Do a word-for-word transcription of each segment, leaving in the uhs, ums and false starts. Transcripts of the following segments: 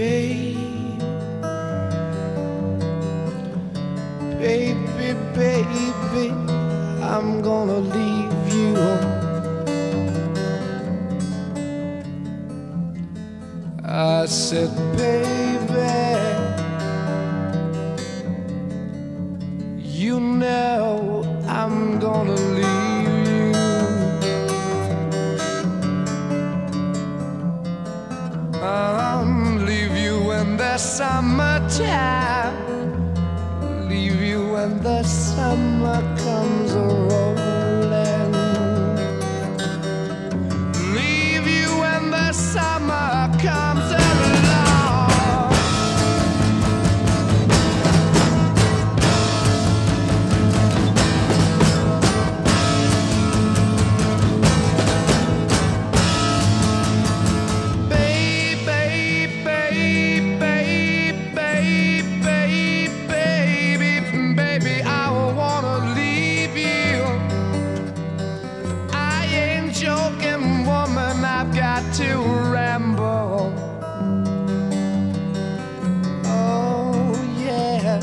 babe, baby, baby, I'm gonna leave you. I said, baby, you know I'm gonna leave you. I'll leave you when the summertime, leave you when the summer comes rolling, leave you when the summer comes along. To ramble, oh yeah,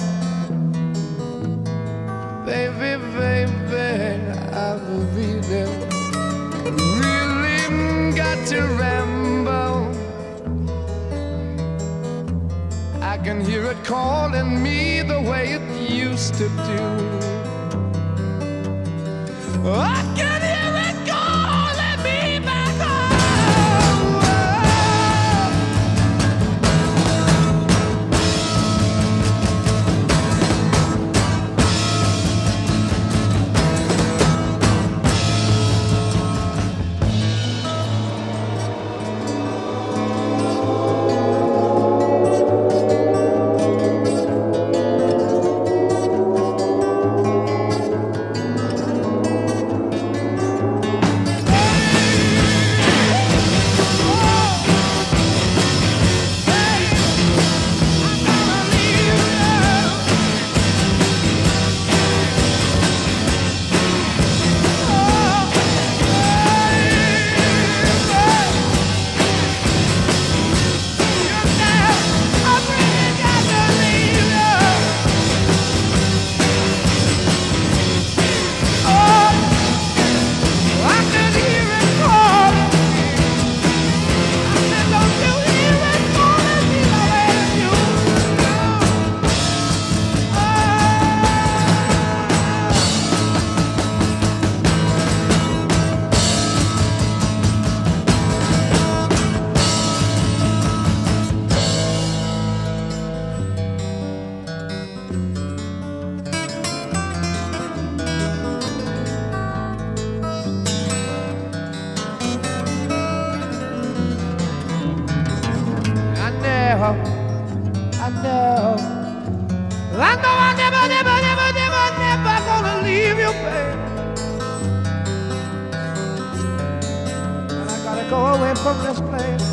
baby, baby, I really, really got to ramble. I can hear it calling me the way it used to do. I can hear it calling me back home. I know, I know I never, never, never, never, never gonna leave you, babe. And I gotta go away from this place.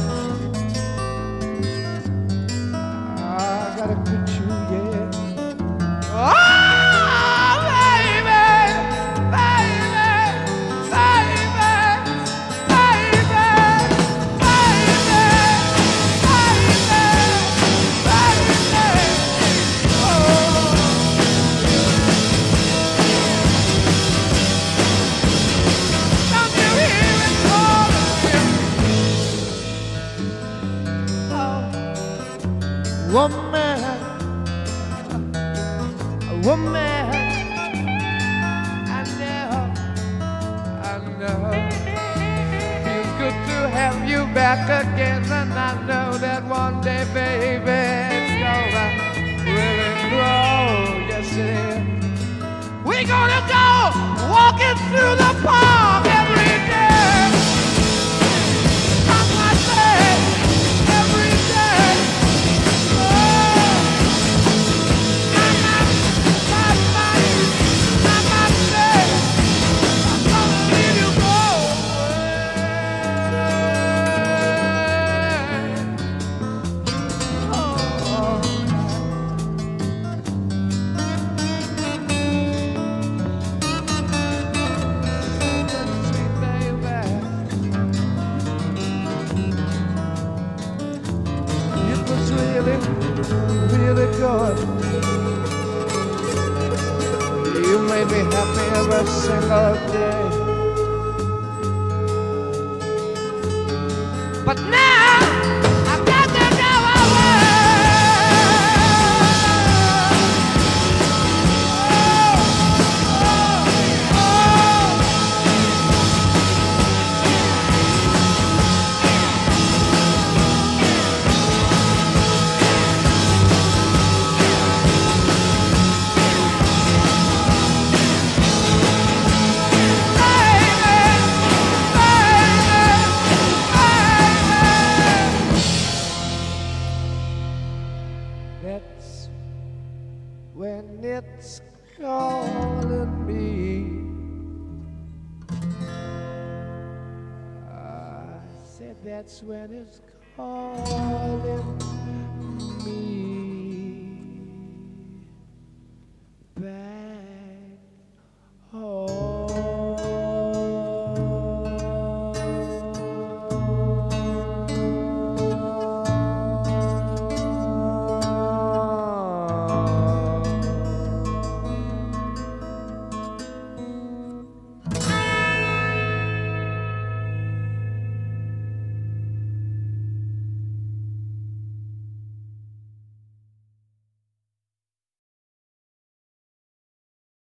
I gotta quit you, yeah. Oh, baby, baby, baby, baby, woman, woman, I know, I know. Feels good to have you back again, and I know that one day, baby, it's gonna really grow. Yes, it is. We're gonna go walking through the park every day. Come on, baby, every day. really, really good. You made me happy every single day. But now I've got to go away. That's when it's calling me. I said that's when it's calling me.